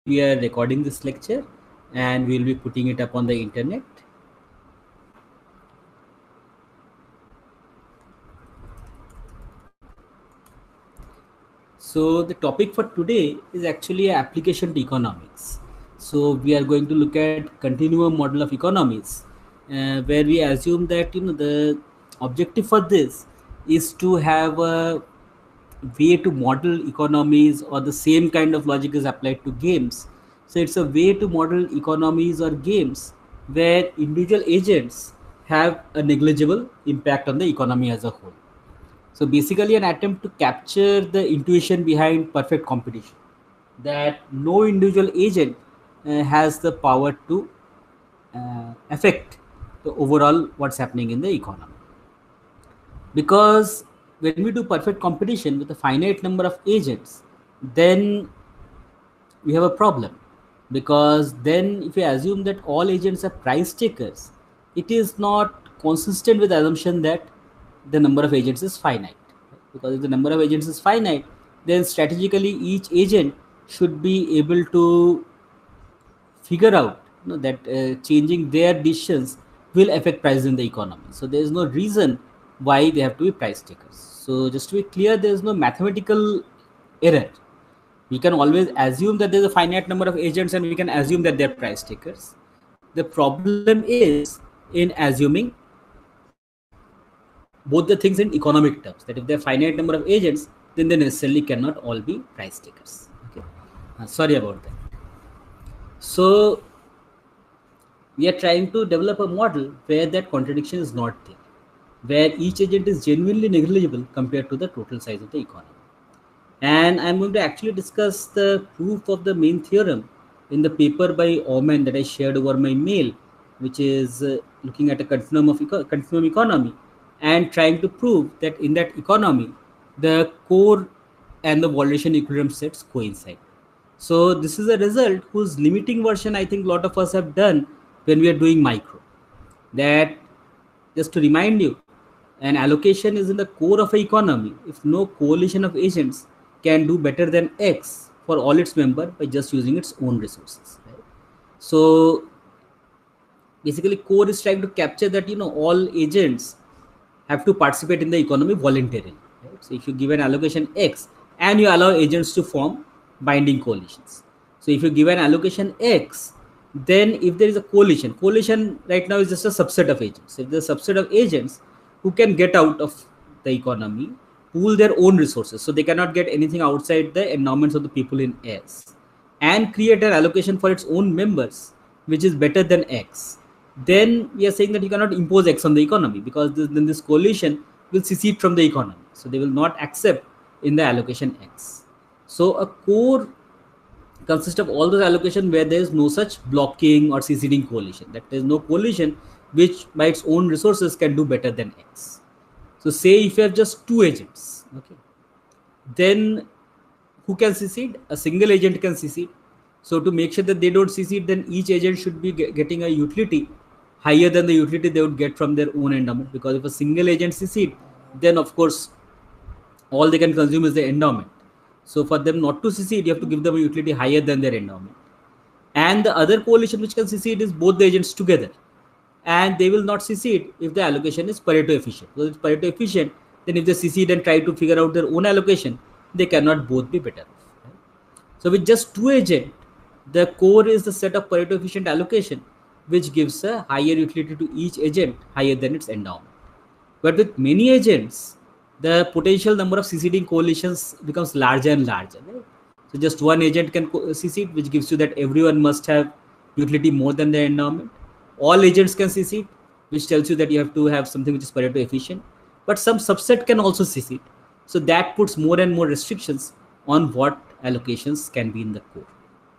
we are recording this lecture and we'll be putting it up on the internet. So the topic for today is actually application to economics. So we are going to look at continuum model of economies, where we assume that the objective for this is to have a way to model economies, or the same kind of logic is applied to games. So it's a way to model economies or games where individual agents have a negligible impact on the economy as a whole. So basically an attempt to capture the intuition behind perfect competition, that no individual agent has the power to affect the overall what's happening in the economy. Because when we do perfect competition with a finite number of agents, then we have a problem. Because then if we assume that all agents are price takers, it is not consistent with the assumption that the number of agents is finite. Because if the number of agents is finite, then strategically each agent should be able to figure out that changing their decisions will affect prices in the economy. So there is no reason why they have to be price takers. So just to be clear, there is no mathematical error. We can always assume that there is a finite number of agents and we can assume that they're price takers. The problem is in assuming both the things in economic terms, that if there are finite number of agents, then they necessarily cannot all be price takers. Okay. Sorry about that. So we are trying to develop a model where that contradiction is not there, where each agent is genuinely negligible compared to the total size of the economy. And I'm going to actually discuss the proof of the main theorem in the paper by Oman that I shared over my mail, which is looking at a continuum economy and trying to prove that in that economy, the core and the valuation equilibrium sets coincide. So this is a result whose limiting version I think a lot of us have done when we are doing micro. That, just to remind you, an allocation is in the core of an economy if no coalition of agents can do better than X for all its members by just using its own resources. Right? So basically core is trying to capture that all agents have to participate in the economy voluntarily. Right? So if you give an allocation X and you allow agents to form binding coalitions. So if you give an allocation X, then if there is a coalition right now is just a subset of agents. If there's a subset of agents who can get out of the economy, pool their own resources, so they cannot get anything outside the endowments of the people in S, and create an allocation for its own members, which is better than X, then we are saying that you cannot impose X on the economy, because then this coalition will secede from the economy. So they will not accept in the allocation X. So a core consists of all those allocations where there is no such blocking or seceding coalition, that there is no coalition which by its own resources can do better than X. So say if you have just two agents, okay, then who can secede? A single agent can secede. So to make sure that they don't secede, then each agent should be getting a utility higher than the utility they would get from their own endowment, because if a single agent secede, then of course all they can consume is the endowment. So for them not to secede, you have to give them a utility higher than their endowment. And the other coalition which can secede is both the agents together, and they will not secede if the allocation is Pareto efficient. So it's Pareto efficient, then if they secede and try to figure out their own allocation, they cannot both be better off. Right? So with just two agents, the core is the set of Pareto efficient allocation, which gives a higher utility to each agent higher than its endowment. But with many agents, the potential number of seceding coalitions becomes larger and larger. Right? So just one agent can secede, which gives you that everyone must have utility more than their endowment. All agents can secede, which tells you that you have to have something which is Pareto efficient. But some subset can also secede. So that puts more and more restrictions on what allocations can be in the core.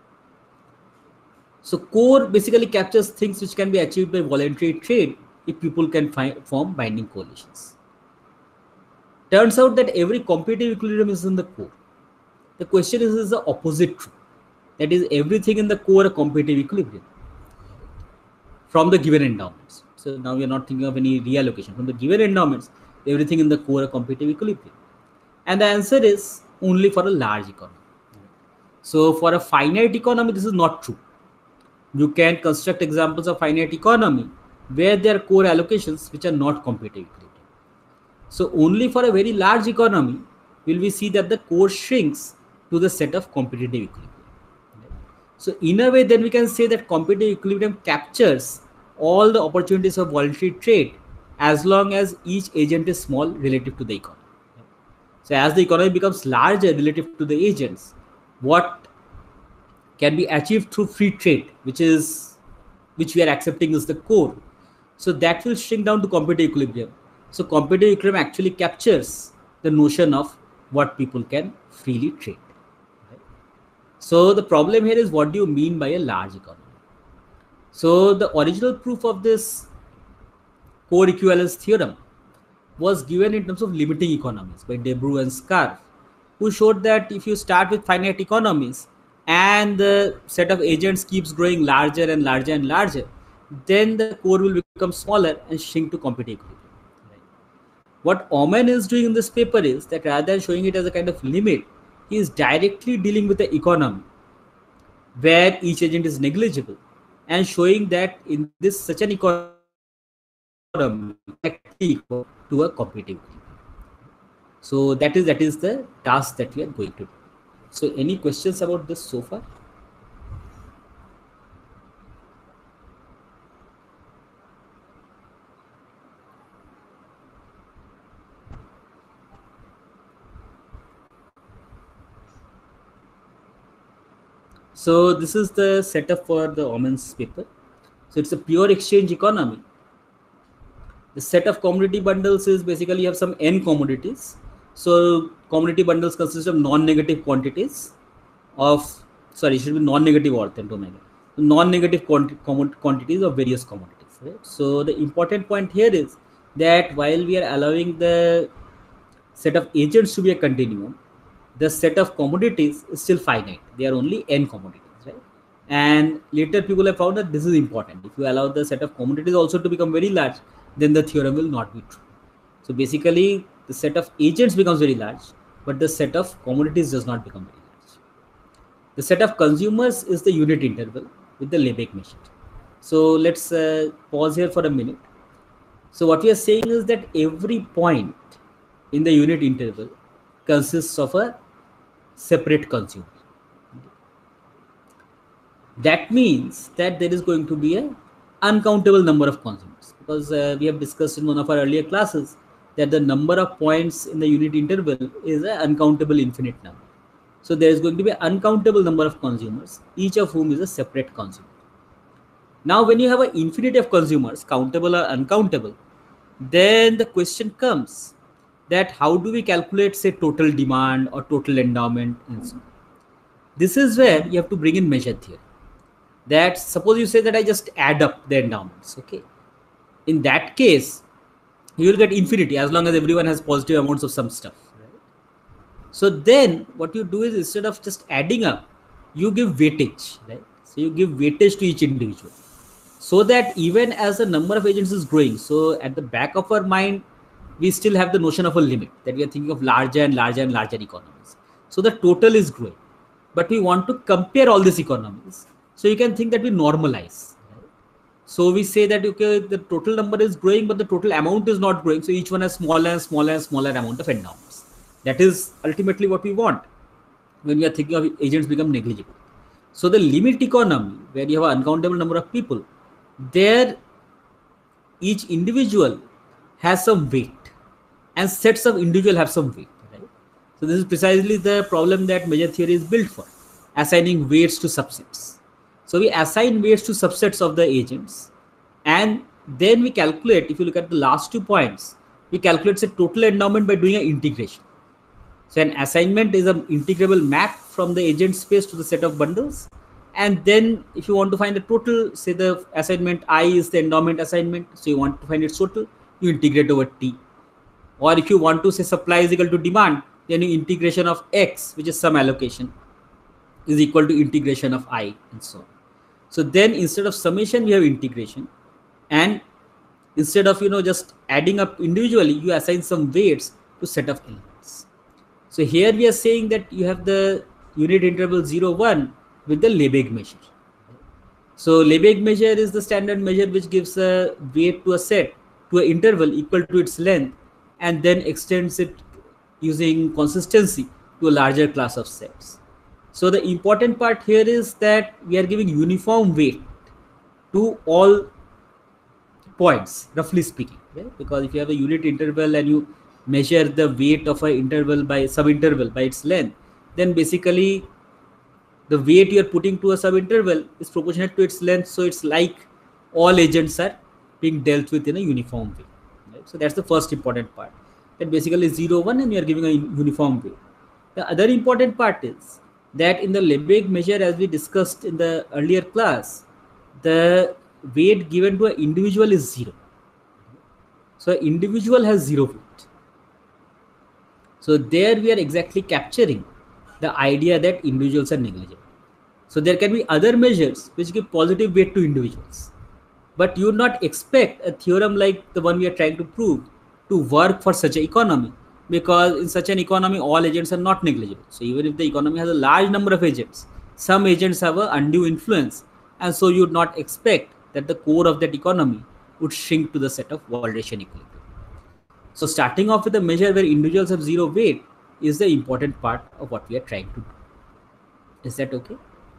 So core basically captures things which can be achieved by voluntary trade if people can form binding coalitions. Turns out that every competitive equilibrium is in the core. The question is the opposite true? That is, everything in the core a competitive equilibrium from the given endowments. So now we are not thinking of any reallocation. From the given endowments, everything in the core a competitive equilibrium. And the answer is only for a large economy. So for a finite economy, this is not true. You can construct examples of finite economy where there are core allocations which are not competitive equilibrium. So only for a very large economy will we see that the core shrinks to the set of competitive equilibrium. So in a way, then we can say that competitive equilibrium captures all the opportunities of voluntary trade as long as each agent is small relative to the economy. So as the economy becomes larger relative to the agents, what can be achieved through free trade, which we are accepting is the core. So that will shrink down to competitive equilibrium. So competitive equilibrium actually captures the notion of what people can freely trade. Right? So the problem here is, what do you mean by a large economy? So the original proof of this core equivalence theorem was given in terms of limiting economies by Debreu and Scarf, who showed that if you start with finite economies and the set of agents keeps growing larger and larger and larger, then the core will become smaller and shrink to competitive equilibrium. Right? What Oman is doing in this paper is that rather than showing it as a kind of limit, he is directly dealing with the economy where each agent is negligible and showing that in this such an economy exactly equal to a competitive equilibrium. So that is the task that we are going to do. So any questions about this so far? So this is the setup for the Oman's paper. So it's a pure exchange economy. The set of commodity bundles is basically you have some n commodities. So commodity bundles consist of non-negative quantities of, sorry, it should be non-negative or non-negative quantities of various commodities. Right? So the important point here is that while we are allowing the set of agents to be a continuum, the set of commodities is still finite. They are only n commodities, right? And later people have found that this is important. If you allow the set of commodities also to become very large, then the theorem will not be true. So basically, the set of agents becomes very large, but the set of commodities does not become very large. The set of consumers is the unit interval with the Lebesgue machine. So let's pause here for a minute. So what we are saying is that every point in the unit interval consists of a separate consumer. That means that there is going to be an uncountable number of consumers, because we have discussed in one of our earlier classes that the number of points in the unit interval is an uncountable infinite number. So there is going to be an uncountable number of consumers, each of whom is a separate consumer. Now when you have an infinity of consumers, countable or uncountable, then the question comes that how do we calculate, say, total demand or total endowment and so on. This is where you have to bring in measure theory. That suppose you say that I just add up the endowments, okay? In that case, you will get infinity as long as everyone has positive amounts of some stuff. Right? So then what you do is, instead of just adding up, you give weightage, right? So you give weightage to each individual, so that even as the number of agents is growing, so at the back of our mind, we still have the notion of a limit, that we are thinking of larger and larger and larger economies. So the total is growing, but we want to compare all these economies. So you can think that we normalize. Right? So we say that, okay, the total number is growing, but the total amount is not growing. So each one has smaller and smaller and smaller amount of endowments. That is ultimately what we want when we are thinking of agents become negligible. So the limit economy, where you have an uncountable number of people, there each individual has some weight and sets of individual have some weight. Right? So this is precisely the problem that measure theory is built for, assigning weights to subsets. So we assign weights to subsets of the agents, and then we calculate, if you look at the last 2 points, we calculate the total endowment by doing an integration. So an assignment is an integrable map from the agent space to the set of bundles. And then if you want to find the total, say the assignment I is the endowment assignment, so you want to find its total, you integrate over T. Or if you want to say supply is equal to demand, then you integration of X, which is some allocation, is equal to integration of I, and so on. So then instead of summation, we have integration. And instead of, just adding up individually, you assign some weights to set of elements. So here we are saying that you have the unit interval 0, 1 with the Lebesgue measure. So Lebesgue measure is the standard measure which gives a weight to a set to an interval equal to its length and then extends it using consistency to a larger class of sets. So the important part here is that we are giving uniform weight to all points, roughly speaking, right? Because if you have a unit interval and you measure the weight of an interval by subinterval by its length, then basically the weight you are putting to a subinterval is proportionate to its length. So it's like all agents are being dealt with in a uniform way. Right? So that's the first important part. That basically 0, 1 and you are giving a uniform weight. The other important part is that in the Lebesgue measure, as we discussed in the earlier class, the weight given to an individual is 0. So an individual has 0 weight. So there we are exactly capturing the idea that individuals are negligible. So there can be other measures which give positive weight to individuals. But you would not expect a theorem like the one we are trying to prove to work for such an economy, because in such an economy, all agents are not negligible. So even if the economy has a large number of agents, some agents have an undue influence. And so you would not expect that the core of that economy would shrink to the set of Walrasian equilibrium. So starting off with a measure where individuals have 0 weight is the important part of what we are trying to do. Is that okay?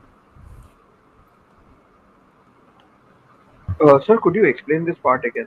Sir, could you explain this part again?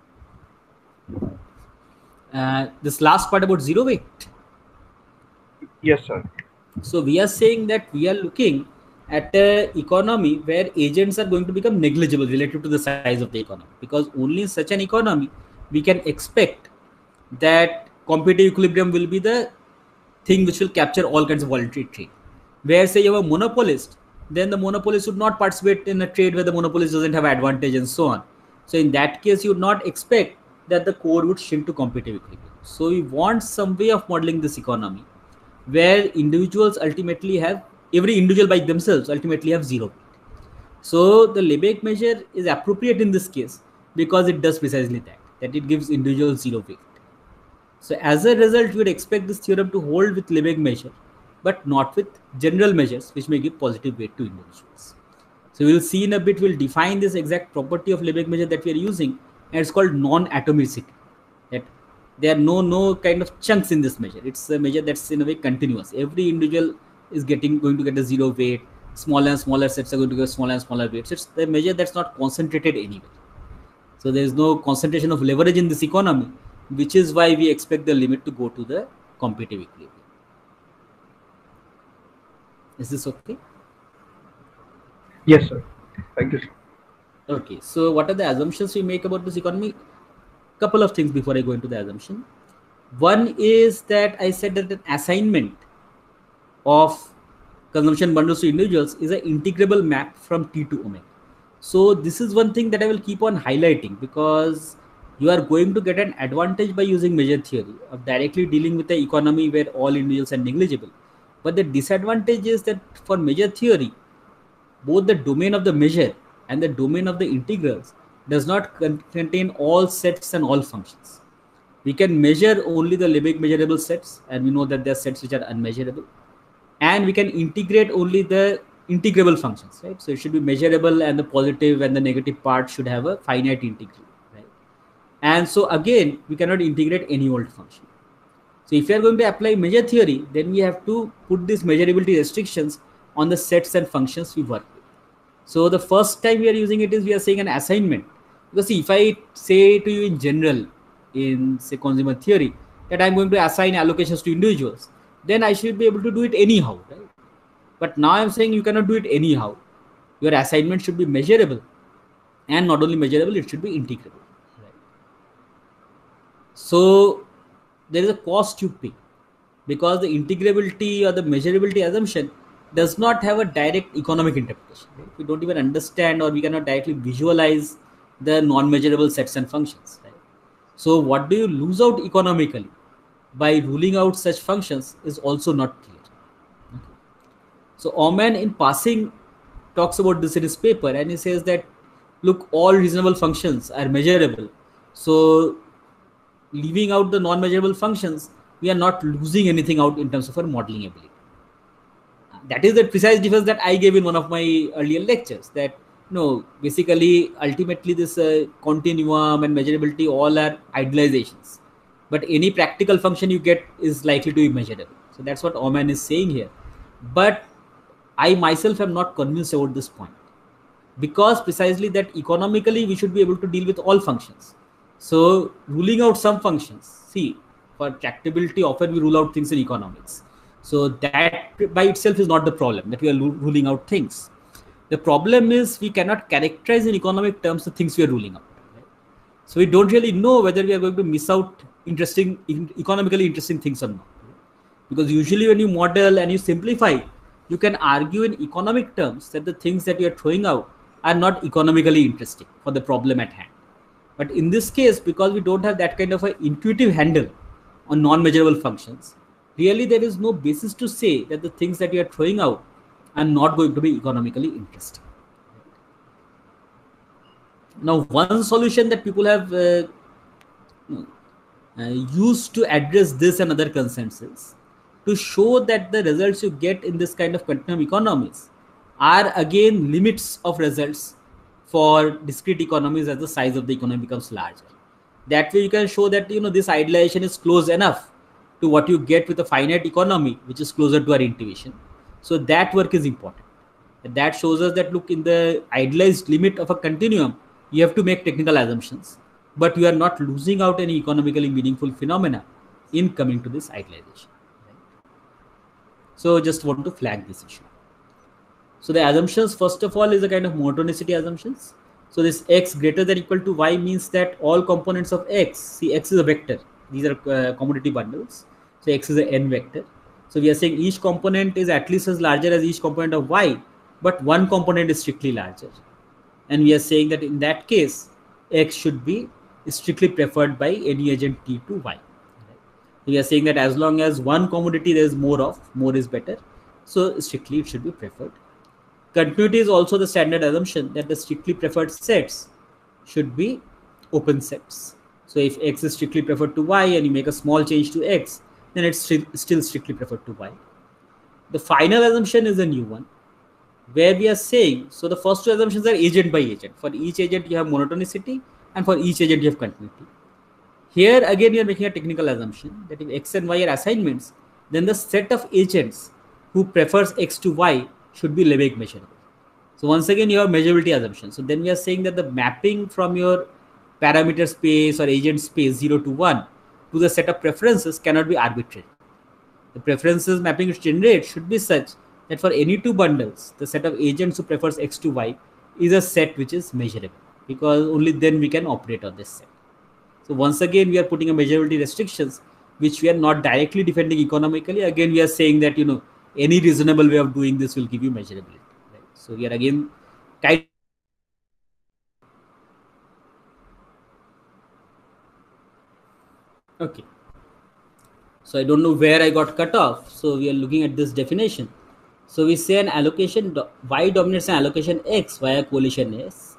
This last part about 0 weight. Yes, sir. So we are saying that we are looking at an economy where agents are going to become negligible relative to the size of the economy, because only in such an economy we can expect that competitive equilibrium will be the thing which will capture all kinds of voluntary trade. Where say you have a monopolist, then the monopolist would not participate in a trade where the monopolist doesn't have advantage and so on. So in that case, you would not expect that the core would shrink to competitive equilibrium. So we want some way of modeling this economy where individuals ultimately have, every individual by themselves ultimately have 0 weight. So the Lebesgue measure is appropriate in this case because it does precisely that it gives individuals 0 weight. So as a result, you would expect this theorem to hold with Lebesgue measure, but not with general measures which may give positive weight to individuals. So we'll see in a bit, we'll define this exact property of Lebesgue measure that we are using, and it's called non-atomicity. That there are no kind of chunks in this measure. It's a measure that's in a way continuous. Every individual is going to get a 0 weight. Smaller and smaller sets are going to get smaller and smaller weights. It's the measure that's not concentrated anywhere. So there is no concentration of leverage in this economy, which is why we expect the limit to go to the competitive equilibrium. Is this okay? Yes, sir. Thank you, sir. Okay, so what are the assumptions we make about this economy? Couple of things before I go into the assumption. One is that I said that an assignment of consumption bundles to individuals is an integrable map from T to omega. So this is one thing that I will keep on highlighting, because you are going to get an advantage by using measure theory of directly dealing with the economy where all individuals are negligible. But the disadvantage is that for measure theory, both the domain of the measure and the domain of the integrals does not contain all sets and all functions. We can measure only the Lebesgue measurable sets, and we know that there are sets which are unmeasurable. And we can integrate only the integrable functions, right? So it should be measurable, and the positive and the negative part should have a finite integral, right? And so again, we cannot integrate any old function. So if you are going to apply measure theory, then we have to put these measurability restrictions on the sets and functions we work with. So the first time we are using it is we are saying an assignment. Because see, if I say to you in general, in say consumer theory, that I'm going to assign allocations to individuals, then I should be able to do it anyhow, right? But now I'm saying you cannot do it anyhow. Your assignment should be measurable, and not only measurable, it should be integrable, right? So there is a cost you pay, because the integrability or the measurability assumption does not have a direct economic interpretation. Right? We don't even understand, or we cannot directly visualize the non-measurable sets and functions. Right? So what do you lose out economically by ruling out such functions is also not clear. Okay. So Aumann in passing talks about this in his paper, and he says that, look, all reasonable functions are measurable. So leaving out the non-measurable functions, we are not losing anything out in terms of our modeling ability. that is the precise difference that I gave in one of my earlier lectures, that basically ultimately this continuum and measurability all are idealizations, but any practical function you get is likely to be measurable. So that's what Oman is saying here. But I myself am not convinced about this point, because precisely that economically we should be able to deal with all functions. So ruling out some functions, see, for tractability often we rule out things in economics. So that by itself is not the problem, that we are ruling out things. The problem is we cannot characterize in economic terms the things we are ruling out. Right? So we don't really know whether we are going to miss out economically interesting things or not. Because usually when you model and you simplify, you can argue in economic terms that the things that you are throwing out are not economically interesting for the problem at hand. But in this case, because we don't have that kind of an intuitive handle on non-measurable functions, really there is no basis to say that the things that you are throwing out are not going to be economically interesting. Now, one solution that people have used to address this and other concerns is to show that the results you get in this kind of continuum economies are again limits of results for discrete economies as the size of the economy becomes larger. That way you can show that this idealization is close enough to what you get with a finite economy, which is closer to our intuition. So that work is important. That shows us that, look, in the idealized limit of a continuum, you have to make technical assumptions, but you are not losing out any economically meaningful phenomena in coming to this idealization. Right? So just want to flag this issue. So the assumptions, first of all, is a kind of monotonicity assumptions. So this x greater than or equal to y means that all components of x, see, x is a vector. These are commodity bundles. So x is an n vector. So we are saying each component is at least as larger as each component of y, but one component is strictly larger. And we are saying that in that case, x should be strictly preferred by any agent t to y. We are saying that as long as one commodity there is more of, more is better. So strictly it should be preferred. Continuity is also the standard assumption that the strictly preferred sets should be open sets. So if x is strictly preferred to y and you make a small change to x, then it's still strictly preferred to y. The final assumption is a new one, where we are saying, so the first two assumptions are agent by agent. For each agent you have monotonicity, and for each agent you have continuity. Here again, you are making a technical assumption that if x and y are assignments, then the set of agents who prefers x to y should be Lebesgue measurable. So once again, you have measurability assumption. So then we are saying that the mapping from your parameter space or agent space 0 to 1 to the set of preferences cannot be arbitrary. The preferences mapping which generate should be such that for any two bundles, the set of agents who prefers x to y is a set which is measurable, because only then we can operate on this set. So once again, we are putting a measurability restrictions which we are not directly defending economically. Again, we are saying that any reasonable way of doing this will give you measurability. Right? So we are again kind. Okay. So I don't know where I got cut off. So we are looking at this definition. So we say an allocation y dominates an allocation x via coalition S.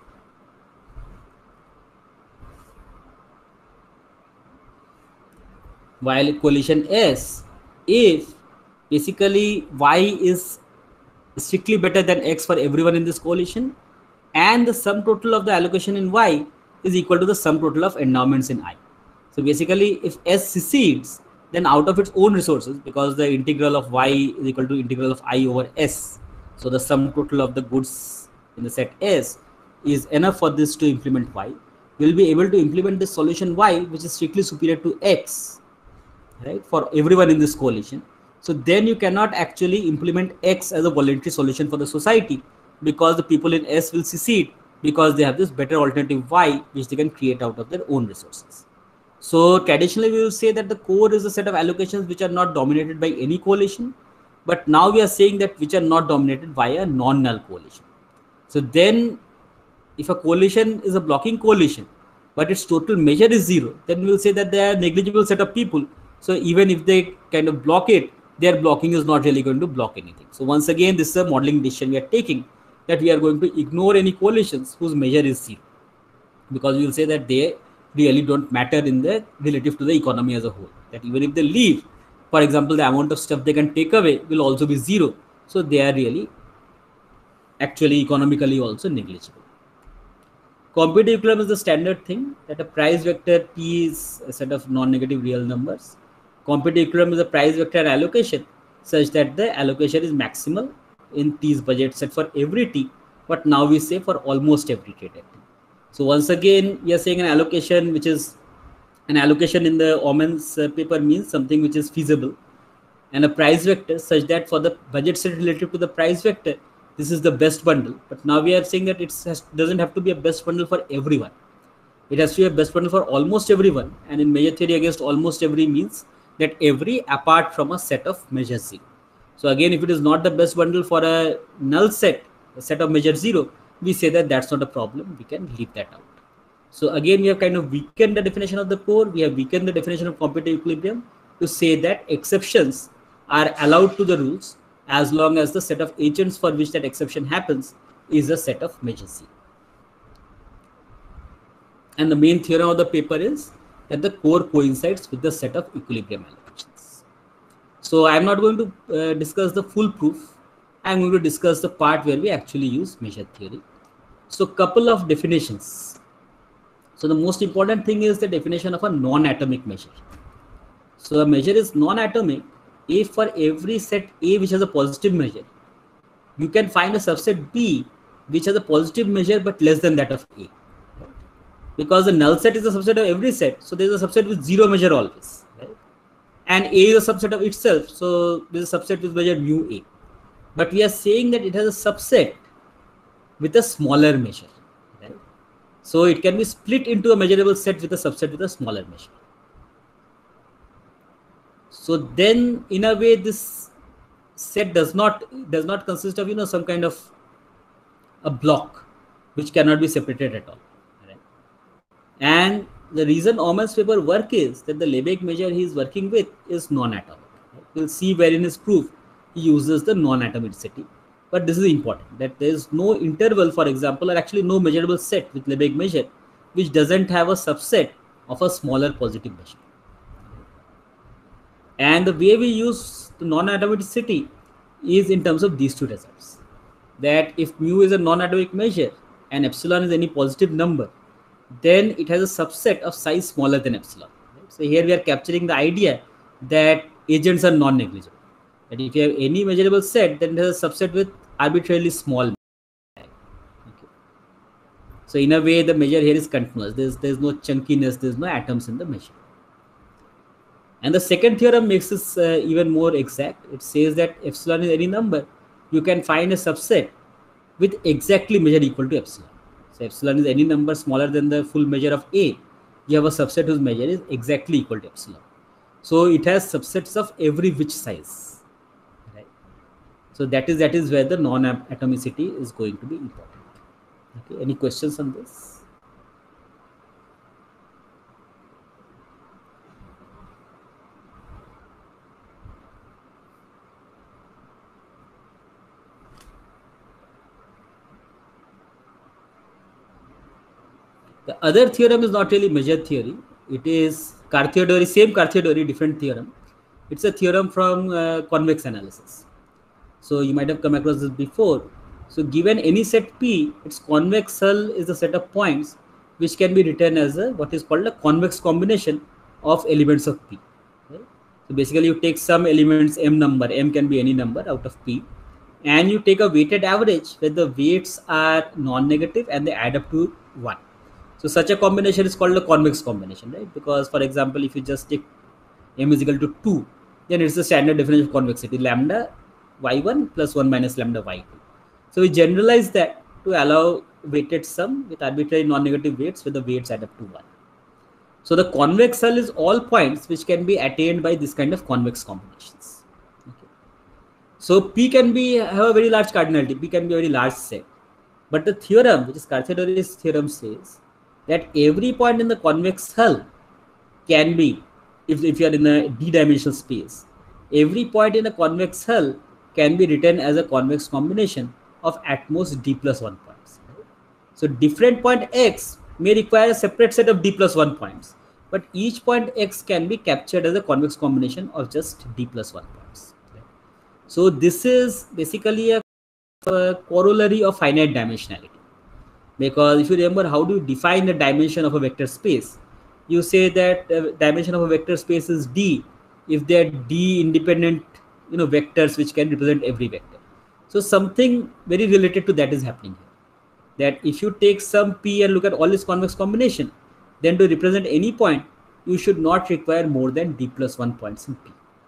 While coalition S, if basically y is strictly better than x for everyone in this coalition, and the sum total of the allocation in y is equal to the sum total of endowments in I. So basically, if S secedes, then out of its own resources, because the integral of y is equal to integral of I over S, so the sum total of the goods in the set S is enough for this to implement y, we will be able to implement this solution y, which is strictly superior to x, right, for everyone in this coalition. So then you cannot actually implement x as a voluntary solution for the society, because the people in S will secede because they have this better alternative y, which they can create out of their own resources. So traditionally we will say that the core is a set of allocations which are not dominated by any coalition, but now we are saying that which are not dominated by a non-null coalition. So then if a coalition is a blocking coalition, but its total measure is 0, then we will say that they are a negligible set of people. So even if they kind of block it, their blocking is not really going to block anything. So once again, this is a modeling decision we are taking, that we are going to ignore any coalitions whose measure is 0, because we will say that they really don't matter in the relative to the economy as a whole. That even if they leave, for example, the amount of stuff they can take away will also be 0, So they are really actually economically also negligible. Competitive equilibrium is the standard thing that a price vector P is a set of non-negative real numbers. Competitive equilibrium is a price vector allocation such that the allocation is maximal in T's budget set for every T, but now we say for almost every trade at T. So once again, we are saying an allocation which is an allocation in the Omen's paper means something which is feasible, and a price vector such that for the budget set relative to the price vector, this is the best bundle. But now we are saying that it doesn't have to be a best bundle for everyone. It has to be a best bundle for almost everyone. And in measure theory, against almost every means that every apart from a set of measure 0. So again, if it is not the best bundle for a null set, a set of measure 0, we say that that's not a problem. We can leave that out. So again, we have kind of weakened the definition of the core. We have weakened the definition of competitive equilibrium to say that exceptions are allowed to the rules as long as the set of agents for which that exception happens is a set of measure 0. And the main theorem of the paper is that the core coincides with the set of equilibrium allocations. So I am not going to discuss the full proof. I am going to discuss the part where we actually use measure theory. So couple of definitions. So the most important thing is the definition of a non-atomic measure. So a measure is non-atomic if for every set A which has a positive measure, you can find a subset B which has a positive measure but less than that of A. Because the null set is a subset of every set, so there is a subset with 0 measure always. Right? And A is a subset of itself, so there is a subset with measure mu A. But we are saying that it has a subset with a smaller measure. Right? So it can be split into a measurable set with a subset with a smaller measure. So then, in a way, this set does not consist of some kind of a block which cannot be separated at all. Right? And the reason Omen's paper work is that the Lebesgue measure he is working with is non-atomic. Right? We'll see where in his proof he uses the non-atomicity. But this is important that there is no interval, for example, or actually no measurable set with Lebesgue measure which doesn't have a subset of a smaller positive measure. And the way we use the non-atomicity is in terms of these two results. That if mu is a non-atomic measure and epsilon is any positive number, then it has a subset of size smaller than epsilon. Right? So here we are capturing the idea that agents are non-negligible. That if you have any measurable set, then it has a subset with arbitrarily small. Okay. So in a way, the measure here is continuous. There's no chunkiness. There's no atoms in the measure. And the second theorem makes this even more exact. It says that epsilon is any number. You can find a subset with exactly measure equal to epsilon. So epsilon is any number smaller than the full measure of A. You have a subset whose measure is exactly equal to epsilon. So it has subsets of every which size. Right? So that is where the non-atomicity is going to be important. Okay. Any questions on this? The other theorem is not really measure theory. It is Carthiodori, same Carthiodori, different theorem. It's a theorem from convex analysis. So you might have come across this before. So given any set P, its convex hull is a set of points which can be written as what is called a convex combination of elements of P. Right? So basically you take some elements M number, M can be any number out of P, and you take a weighted average where the weights are non-negative and they add up to 1. So such a combination is called a convex combination, right? Because for example, if you just take M is equal to 2, then it's the standard definition of convexity, lambda y1 plus 1 minus lambda y2. So we generalize that to allow weighted sum with arbitrary non-negative weights where the weights add up to 1. So the convex hull is all points which can be attained by this kind of convex combinations. Okay. So P can have a very large cardinality, P can be a very large set. But the theorem, which is Carthiodori's theorem, says that every point in the convex hull can be, if you are in a d-dimensional space, every point in a convex hull can be written as a convex combination of at most d plus 1 points. Right? So different point x may require a separate set of d plus 1 points, but each point x can be captured as a convex combination of just d plus 1 points. Right? So this is basically a corollary of finite dimensionality. Because if you remember, how do you define the dimension of a vector space? You say that dimension of a vector space is D if there are D independent vectors which can represent every vector. So something very related to that is happening here. That if you take some P and look at all its convex combination, then to represent any point, you should not require more than D plus 1 points in P.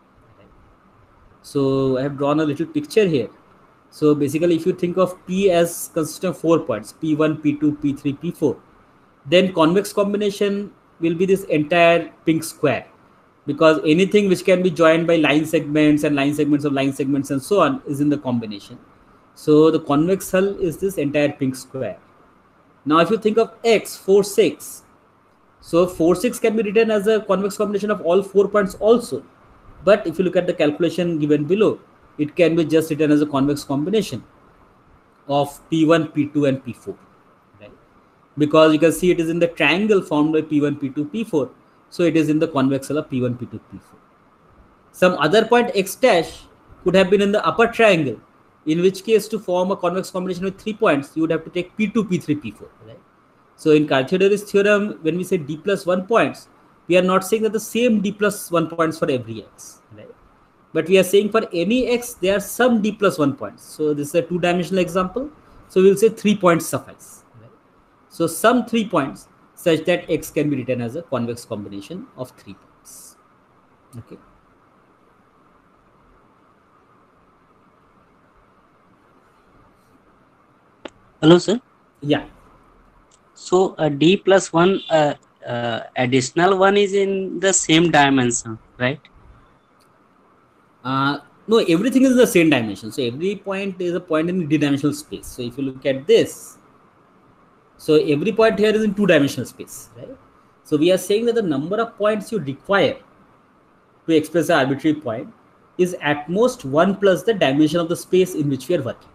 So I have drawn a little picture here. So basically, if you think of P as consisting of 4 points, P1, P2, P3, P4, then convex combination will be this entire pink square, because anything which can be joined by line segments and line segments of line segments and so on is in the combination. So the convex hull is this entire pink square. Now, if you think of X, 4, 6, so 4, 6 can be written as a convex combination of all 4 points also. But if you look at the calculation given below, it can be just written as a convex combination of P1, P2 and P4, right? Because you can see it is in the triangle formed by P1, P2, P4. So it is in the convex hull of P1, P2, P4. Some other point X dash could have been in the upper triangle, in which case to form a convex combination with 3 points, you would have to take P2, P3, P4, right? So in Cartesian theorem, when we say D plus 1 points, we are not saying that the same D plus 1 points for every X, right? But we are saying for any X, there are some D plus 1 points. So this is a 2-dimensional example. So we'll say 3 points suffice, right? So some 3 points such that X can be written as a convex combination of 3 points. Okay. Hello, sir. Yeah. So D plus 1 additional one is in the same dimension, right? No, everything is in the same dimension. So every point is a point in D-dimensional space. So if you look at this, so every point here is in 2-dimensional space, right? So we are saying that the number of points you require to express an arbitrary point is at most 1 plus the dimension of the space in which we are working.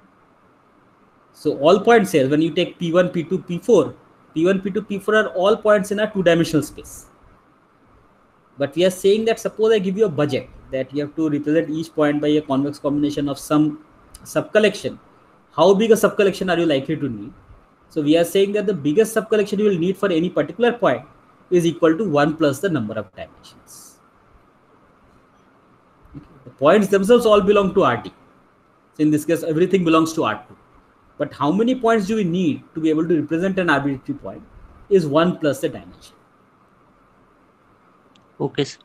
So all points here, when you take P1, P2, P4, P1, P2, P4 are all points in a 2-dimensional space. But we are saying that suppose I give you a budget that you have to represent each point by a convex combination of some subcollection. How big a subcollection are you likely to need? So we are saying that the biggest subcollection you will need for any particular point is equal to 1 plus the number of dimensions. The points themselves all belong to RD. So in this case, everything belongs to R2. But how many points do we need to be able to represent an arbitrary point is 1 plus the dimension. Okay, sir.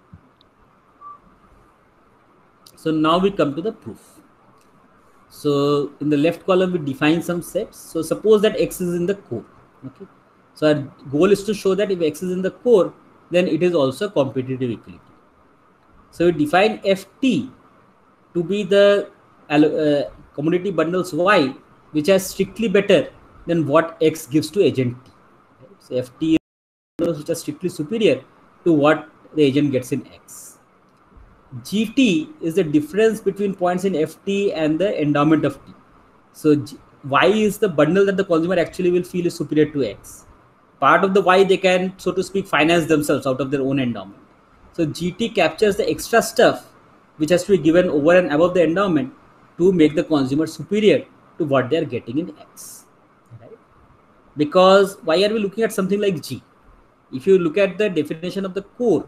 So now we come to the proof. So in the left column, we define some sets. So suppose that X is in the core. Okay. So our goal is to show that if X is in the core, then it is also competitive equilibrium. So we define Ft to be the commodity bundles Y, which are strictly better than what X gives to agent T. So Ft is which are strictly superior to what the agent gets in X. Gt is the difference between points in Ft and the endowment of T. So Y is the bundle that the consumer actually will feel is superior to X. Part of the Y they can, so to speak, finance themselves out of their own endowment. So Gt captures the extra stuff which has to be given over and above the endowment to make the consumer superior to what they are getting in X. Right? Because why are we looking at something like G? If you look at the definition of the core,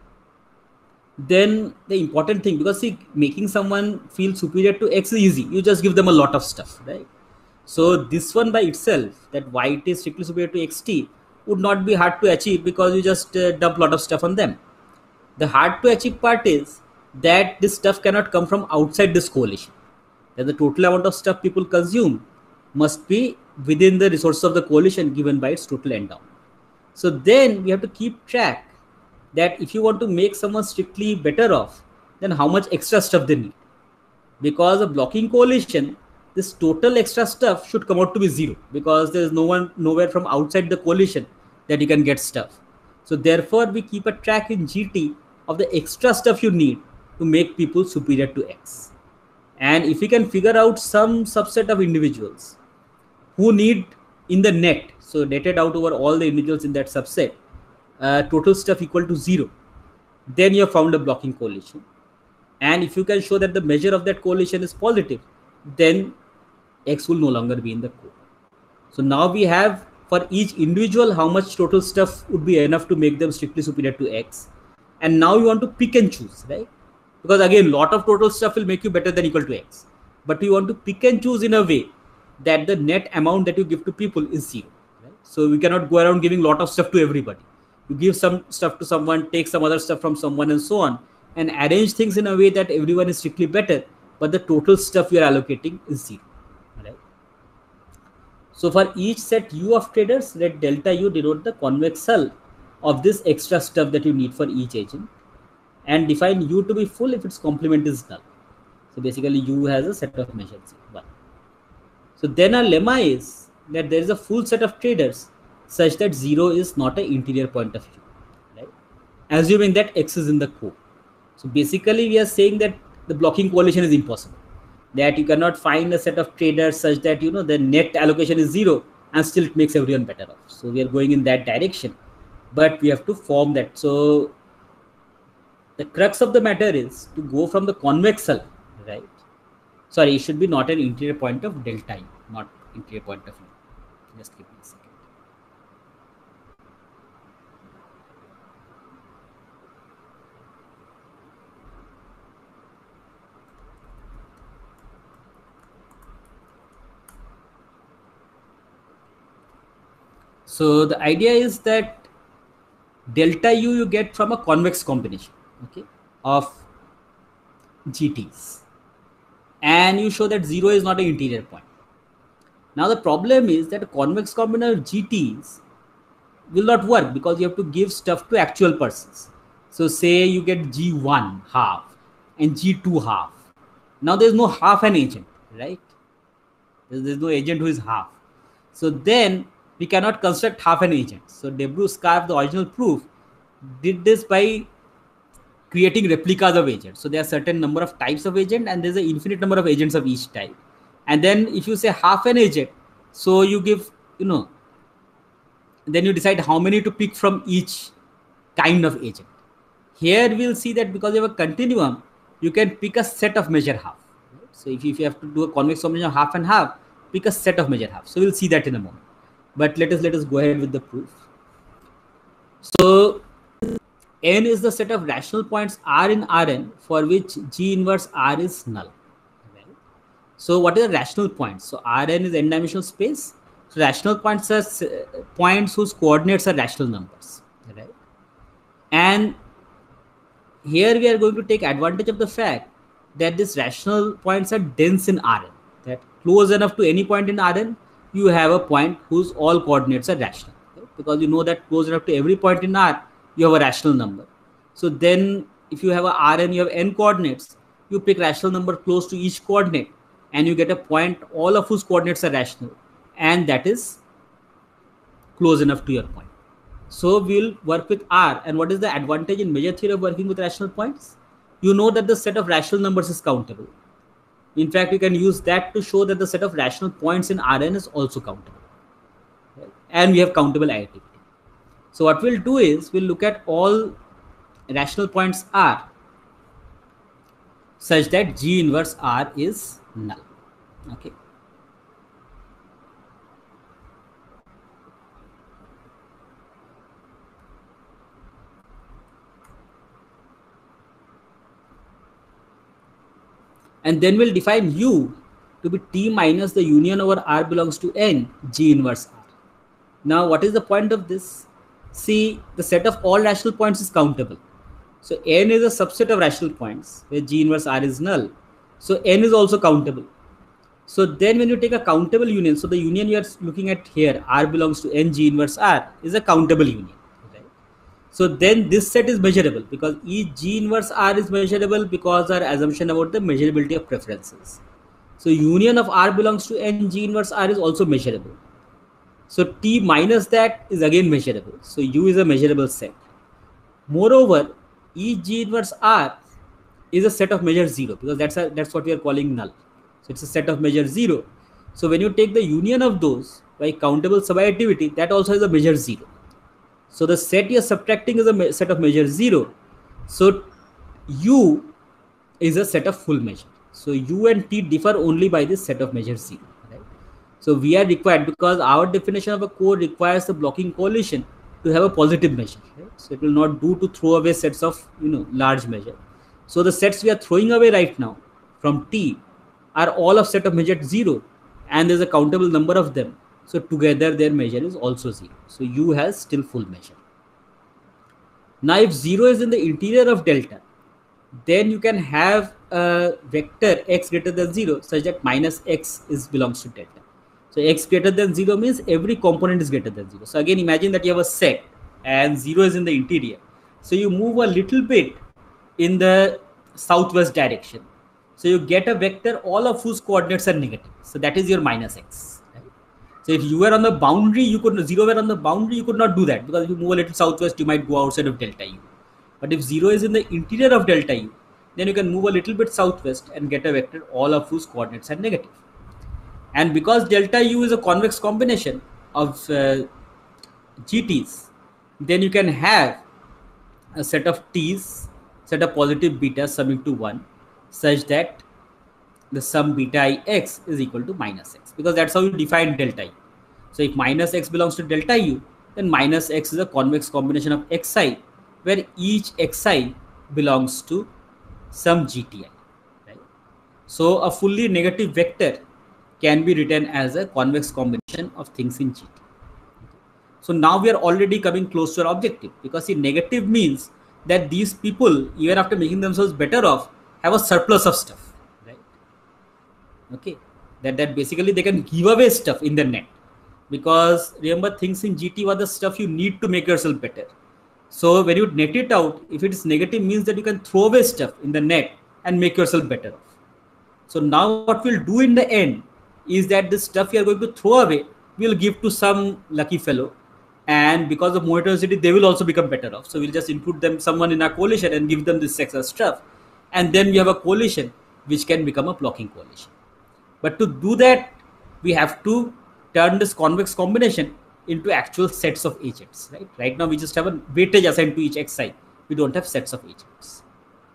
then the important thing, because see, making someone feel superior to X is easy. You just give them a lot of stuff, right? So this one by itself, that Y is strictly superior to XT, would not be hard to achieve because you just dump a lot of stuff on them. The hard to achieve part is that this stuff cannot come from outside this coalition. That the total amount of stuff people consume must be within the resources of the coalition given by its total endowment. So then we have to keep track that if you want to make someone strictly better off, then how much extra stuff they need. Because a blocking coalition, this total extra stuff should come out to be zero, because there is nowhere from outside the coalition that you can get stuff. So therefore, we keep a track in GT of the extra stuff you need to make people superior to X. And if we can figure out some subset of individuals who need in the net, so netted out over all the individuals in that subset, total stuff equal to 0, then you have found a blocking coalition. And if you can show that the measure of that correlation is positive, then X will no longer be in the code. So now we have for each individual how much total stuff would be enough to make them strictly superior to X. And now you want to pick and choose, right? Because again, lot of total stuff will make you better than equal to X. But you want to pick and choose in a way that the net amount that you give to people is 0. Right? So we cannot go around giving lot of stuff to everybody. You give some stuff to someone, take some other stuff from someone, and so on, and arrange things in a way that everyone is strictly better, but the total stuff you are allocating is 0. Right? So for each set U of traders, let delta U denote the convex hull of this extra stuff that you need for each agent, and define U to be full if its complement is null. So basically U has a set of measures 1. So then our lemma is that there is a full set of traders such that 0 is not an interior point of view, right? Assuming that X is in the core. So basically we are saying that the blocking correlation is impossible, that you cannot find a set of traders such that the net allocation is 0 and still it makes everyone better off. So we are going in that direction, but we have to form that. So the crux of the matter is to go from the convex hull, right? Sorry, it should be not an interior point of delta U, not interior point of U. Just give me a second. So the idea is that delta U you get from a convex combination, okay, of GTs, and you show that 0 is not an interior point. Now the problem is that a convex combination of GTs will not work because you have to give stuff to actual persons. So say you get G1 half and G2 half. Now there is no half an agent, right? There is no agent who is half. So then we cannot construct half an agent. So Debreu-Scarf, the original proof, did this by creating replicas of agents. So there are certain number of types of agent and there's an infinite number of agents of each type. And then if you say half an agent, so you give, then you decide how many to pick from each kind of agent. Here we'll see that because you have a continuum, you can pick a set of measure half. Right? So if you have to do a convex combination of half and half, pick a set of measure half. So we'll see that in a moment. But let us go ahead with the proof. So N is the set of rational points R in Rn for which G inverse R is null. Right? So what are the rational points? So Rn is n-dimensional space. So rational points are points whose coordinates are rational numbers. Right? And here we are going to take advantage of the fact that these rational points are dense in Rn. That close enough to any point in Rn, you have a point whose all coordinates are rational. Right? Because you know that close enough to every point in R, you have a rational number. So then if you have a Rn, you have n coordinates, you pick rational number close to each coordinate and you get a point all of whose coordinates are rational, and that is close enough to your point. So we'll work with R. And what is the advantage in measure theory of working with rational points? You know that the set of rational numbers is countable. In fact, you can use that to show that the set of rational points in Rn is also countable. Right? And we have countable additivity. So what we'll do is we'll look at all rational points R such that G inverse R is null. Okay. And then we'll define U to be T minus the union over R belongs to N, G inverse R. Now, what is the point of this? See, the set of all rational points is countable. So N is a subset of rational points where G inverse R is null. So N is also countable. So then when you take a countable union, so the union you are looking at here, R belongs to N, G inverse R, is a countable union. Right? So then this set is measurable because each G inverse R is measurable because our assumption about the measurability of preferences. So union of R belongs to N, G inverse R is also measurable. So T minus that is again measurable. So U is a measurable set. Moreover, each G inverse R is a set of measure 0 because that's what we are calling null. So it's a set of measure 0. So when you take the union of those by countable subadditivity, that also is a measure 0. So the set you are subtracting is a set of measure 0. So U is a set of full measure. So u and t differ only by this set of measures 0. Right? So we are required, because our definition of a code requires the blocking coalition to have a positive measure. Right? So it will not do to throw away sets of large measure. So the sets we are throwing away right now from t are all of set of measure 0, and there's a countable number of them. So together their measure is also 0. So u has still full measure. Now if 0 is in the interior of delta, then you can have a vector x greater than 0 such that minus x belongs to delta. So x greater than 0 means every component is greater than 0. So again, imagine that you have a set and 0 is in the interior. So you move a little bit in the southwest direction. So you get a vector, all of whose coordinates are negative. So that is your minus x. Right? So if you were on the boundary, 0 were on the boundary, you could not do that, because if you move a little southwest, you might go outside of delta u. But if 0 is in the interior of delta u, then you can move a little bit southwest and get a vector, all of whose coordinates are negative. And because delta u is a convex combination of GTs, then you can have a set of T's, set of positive betas summing to 1, such that the sum beta I x is equal to minus x, because that's how you define delta u. So if minus x belongs to delta u, then minus x is a convex combination of xi, where each xi belongs to some GTI. Right? So a fully negative vector can be written as a convex combination of things in GT. So now we are already coming close to our objective, because the negative means that these people, even after making themselves better off, have a surplus of stuff. Right? Okay, that basically they can give away stuff in the net, because remember, things in GT were the stuff you need to make yourself better. So when you net it out, if it is negative, means that you can throw away stuff in the net and make yourself better off. So now what we'll do in the end is that the stuff you are going to throw away, we'll give to some lucky fellow, and because of monetarity, they will also become better off. So we'll just include someone in our coalition and give them this extra stuff, and then we have a coalition which can become a blocking coalition. But to do that, we have to turn this convex combination into actual sets of agents. Right now we just have a weightage assigned to each xi. We don't have sets of agents.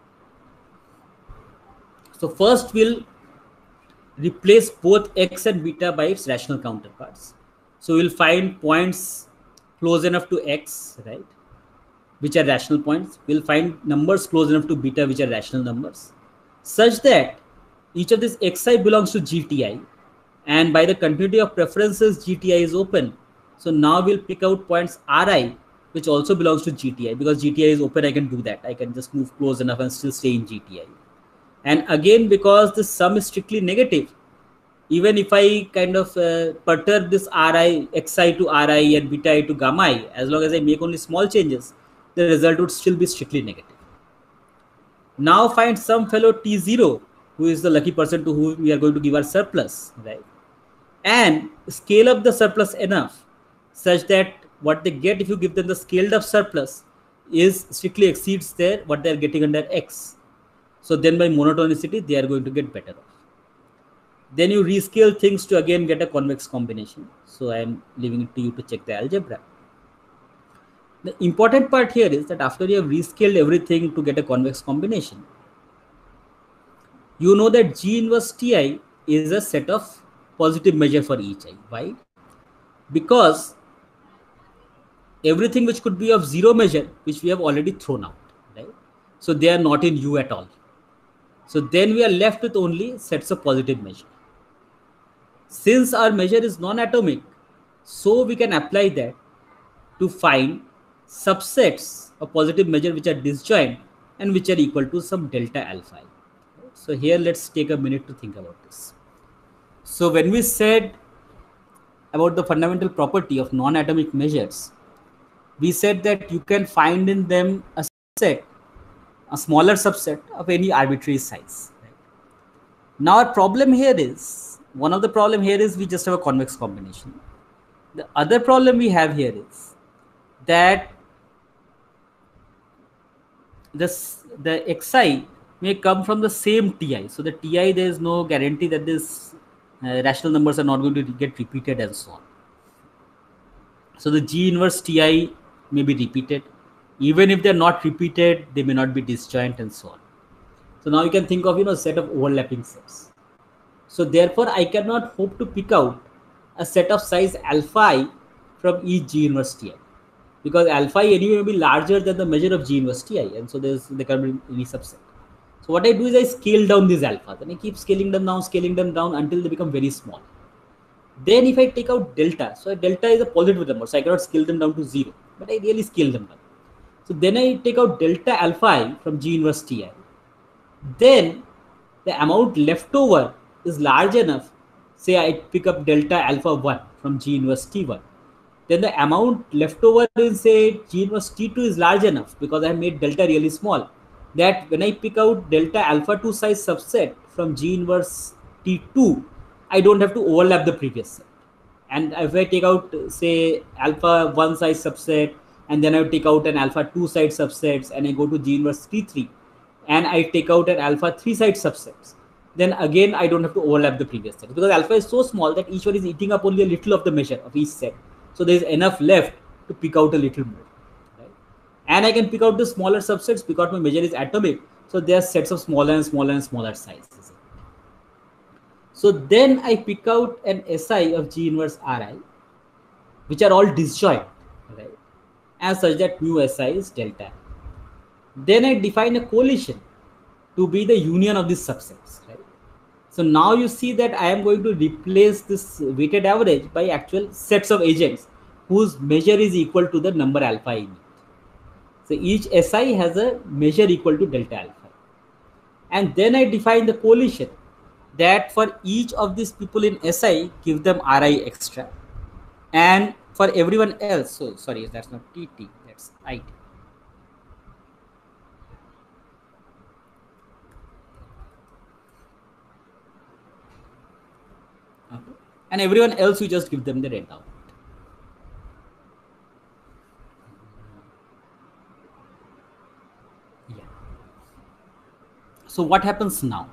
So first we'll replace both x and beta by its rational counterparts. So we'll find points close enough to x, right, which are rational points. We'll find numbers close enough to beta, which are rational numbers, such that each of these xi belongs to GTI, and by the continuity of preferences, GTI is open. So now we'll pick out points Ri, which also belongs to GTI, because GTI is open. I can do that. I can just move close enough and still stay in GTI. And again, because the sum is strictly negative, even if I kind of perturb this Ri, xi to Ri and beta I to gamma I, as long as I make only small changes, the result would still be strictly negative. Now find some fellow T0, who is the lucky person to whom we are going to give our surplus, right? And scale up the surplus enough such that what they get if you give them the scaled up surplus is strictly exceeds what they are getting under x. So then by monotonicity, they are going to get better off. Then you rescale things to again get a convex combination. So I am leaving it to you to check the algebra. The important part here is that after you have rescaled everything to get a convex combination, you know that G inverse Ti is a set of positive measure for each I. Why? Because everything which could be of zero measure, which we have already thrown out, right? So they are not in U at all. So then we are left with only sets of positive measure. Since our measure is non-atomic, so we can apply that to find subsets of positive measure which are disjoint and which are equal to some delta alpha. So here let's take a minute to think about this. So when we said about the fundamental property of non-atomic measures, we said that you can find in them a set, a smaller subset of any arbitrary size. Right? Now our problem here is, one of the problem here is we just have a convex combination. The other problem we have here is that the xi may come from the same Ti. So the Ti, there is no guarantee that this rational numbers are not going to get repeated and so on. So the G inverse Ti may be repeated. Even if they're not repeated, they may not be disjoint and so on. So now you can think of set of overlapping sets. So therefore, I cannot hope to pick out a set of size alpha I from each G inverse Ti, because alpha I anyway may be larger than the measure of G inverse Ti, and so there can be any subset. So what I do is I scale down these alphas, and I keep scaling them down until they become very small. Then if I take out delta, so delta is a positive number, so I cannot scale them down to 0, but I really scale them down. So then I take out delta alpha I from G inverse Ti. Then the amount left over is large enough. Say I pick up delta alpha 1 from G inverse T1. Then the amount left over in say G inverse T2 is large enough, because I have made delta really small, that when I pick out delta alpha 2 size subset from G inverse T2, I don't have to overlap the previous set. And if I take out say alpha 1 size subset, and then I take out an alpha 2 side subsets, and I go to G inverse T3, and I take out an alpha 3 side subsets, then again I don't have to overlap the previous set, because alpha is so small that each one is eating up only a little of the measure of each set. So there is enough left to pick out a little more, right? And I can pick out the smaller subsets because my measure is atomic. So there are sets of smaller and smaller and smaller sizes. So then I pick out an SI of G inverse Ri, which are all disjoint, right? And such that mu SI is delta. Then I define a coalition to be the union of these subsets, right? So now you see that I am going to replace this weighted average by actual sets of agents whose measure is equal to the number alpha I need. So each SI has a measure equal to delta alpha. And then I define the coalition that for each of these people in SI, give them Ri extra. And for everyone else, so sorry, that's not TT, that's IT. Okay. And everyone else, you just give them the endowment. Yeah. So what happens now?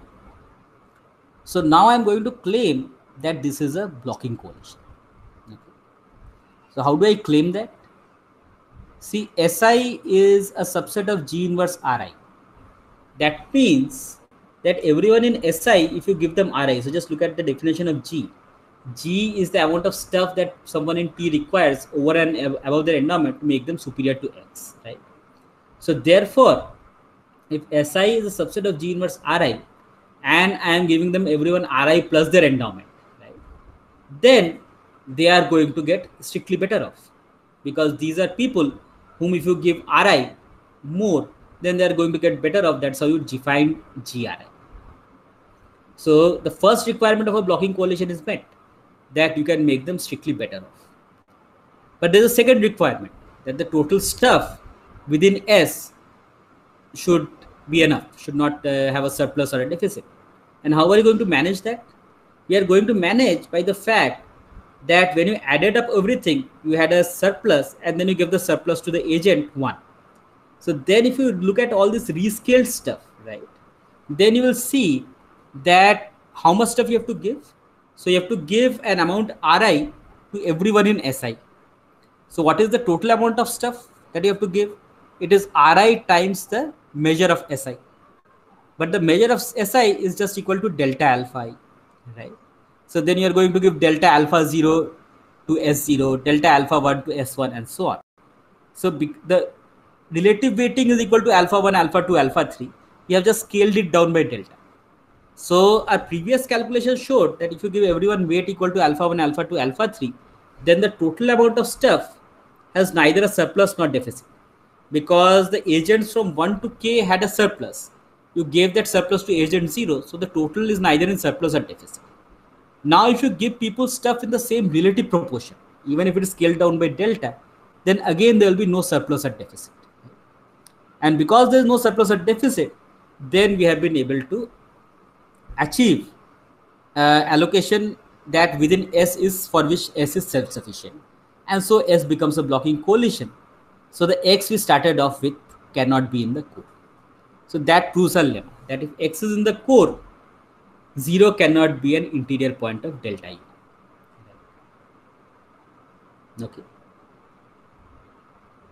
So now I'm going to claim that this is a blocking coalition. Okay. So how do I claim that? See, SI is a subset of G inverse Ri. That means that everyone in SI, if you give them Ri, so just look at the definition of G. G is the amount of stuff that someone in T requires over and above their endowment to make them superior to X, right? So therefore, if SI is a subset of G inverse Ri, and I am giving them everyone Ri plus their endowment, right? Then they are going to get strictly better off, because these are people whom if you give Ri more, then they are going to get better off. That's how you define GRI. So the first requirement of a blocking coalition is met, that you can make them strictly better off. But there's a second requirement, that the total stuff within S should be enough, should not have a surplus or a deficit. And how are you going to manage that? We are going to manage by the fact that when you added up everything, you had a surplus, and then you give the surplus to the agent 1. So then if you look at all this rescaled stuff, right, then you will see that how much stuff you have to give. So you have to give an amount Ri to everyone in SI. So what is the total amount of stuff that you have to give? It is Ri times the measure of SI. But the measure of SI is just equal to delta alpha I, right? So then you are going to give delta alpha 0 to S0, delta alpha 1 to S1, and so on. So the relative weighting is equal to alpha 1, alpha 2, alpha 3. You have just scaled it down by delta. So our previous calculation showed that if you give everyone weight equal to alpha 1, alpha 2, alpha 3, then the total amount of stuff has neither a surplus nor deficit, because the agents from 1 to K had a surplus. You gave that surplus to agent 0, so the total is neither in surplus or deficit. Now if you give people stuff in the same relative proportion, even if it is scaled down by delta, then again there will be no surplus or deficit. And because there is no surplus or deficit, then we have been able to achieve allocation that within S is for which S is self-sufficient. And so S becomes a blocking coalition. So the X we started off with cannot be in the core. So that proves our lemma, that if X is in the core, 0 cannot be an interior point of delta U. Okay.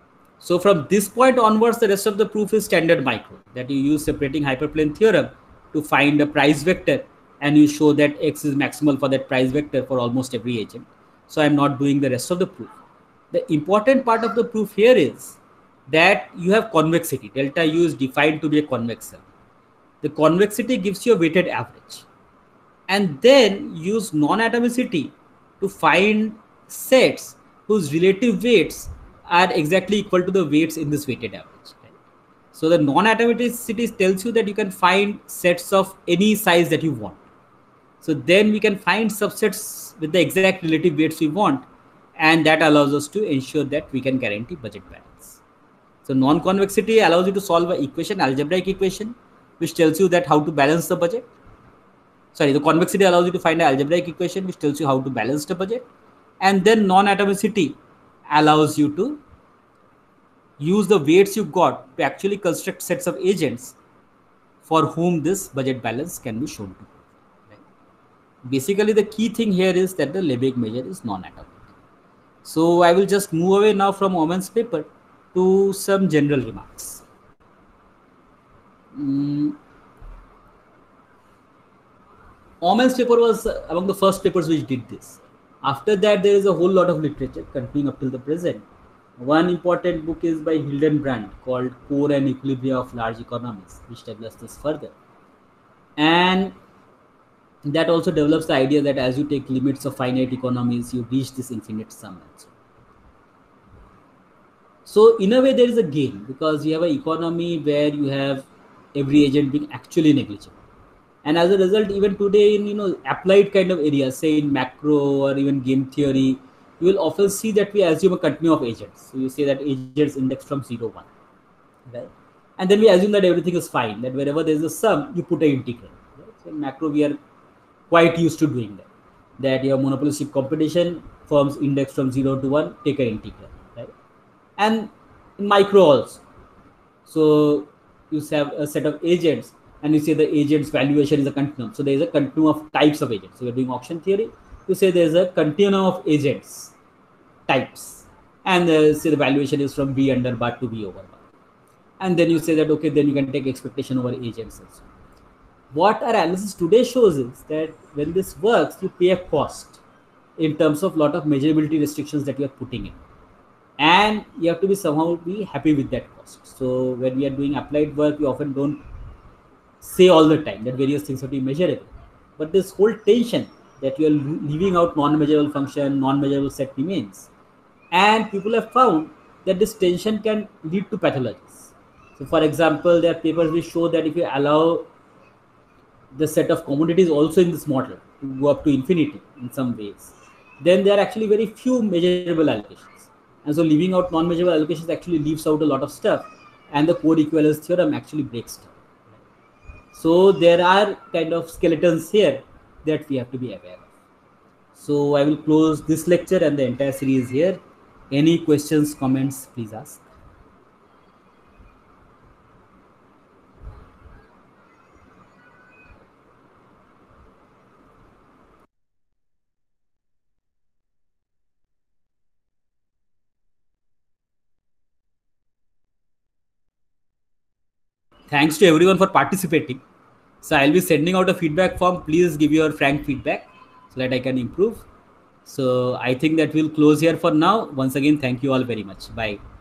So from this point onwards, the rest of the proof is standard micro, that you use separating hyperplane theorem to find a price vector, and you show that X is maximal for that price vector for almost every agent. So I'm not doing the rest of the proof. The important part of the proof here is that you have convexity. Delta U is defined to be a convex cell. The convexity gives you a weighted average. And then use non-atomicity to find sets whose relative weights are exactly equal to the weights in this weighted average. Right? So the non-atomicity tells you that you can find sets of any size that you want. So then we can find subsets with the exact relative weights we want, and that allows us to ensure that we can guarantee budget balance. So non-convexity allows you to solve an equation, algebraic equation, which tells you that how to balance the budget. Sorry, the convexity allows you to find an algebraic equation which tells you how to balance the budget. And then non-atomicity allows you to use the weights you got to actually construct sets of agents for whom this budget balance can be shown to. Right? Basically, the key thing here is that the Lebesgue measure is non-atomic. So I will just move away now from Oman's paper to some general remarks. Oman's paper was among the first papers which did this. After that, there is a whole lot of literature continuing up till the present. One important book is by Hildenbrand called Core and Equilibria of Large Economies, which develops this further. And that also develops the idea that as you take limits of finite economies, you reach this infinite sum. So in a way, there is a gain because you have an economy where you have every agent being actually negligible. And as a result, even today in applied kind of areas, say in macro or even game theory, you will often see that we assume a continuum of agents. So you say that agents index from 0, 1, right? And then we assume that everything is fine, that wherever there is a sum, you put an integral. Right? So in macro, we are quite used to doing that. That you have monopolistic competition, firms index from 0 to 1, take an integral, right? And in micro also. So you have a set of agents, and you say the agent's valuation is a continuum. So there is a continuum of types of agents. So we're doing auction theory. You say there is a continuum of agents types, and say the valuation is from B under bar to B over bar. And then you say that, okay, then you can take expectation over agents also. What our analysis today shows is that when this works, you pay a cost in terms of lot of measurability restrictions that you are putting in. And you have to be somehow be happy with that cost. So when we are doing applied work, we often don't say all the time that various things have to be measurable. But this whole tension that you are leaving out non-measurable function, non-measurable set remains. And people have found that this tension can lead to pathologies. So for example, there are papers which show that if you allow the set of commodities also in this model to go up to infinity in some ways, then there are actually very few measurable allocations. And so leaving out non-measurable allocations actually leaves out a lot of stuff, and the core equivalence theorem actually breaks down. So there are kind of skeletons here that we have to be aware of. So I will close this lecture and the entire series here. Any questions, comments, please ask. Thanks to everyone for participating. So I'll be sending out a feedback form. Please give your frank feedback so that I can improve. So I think that we'll close here for now. Once again, thank you all very much. Bye.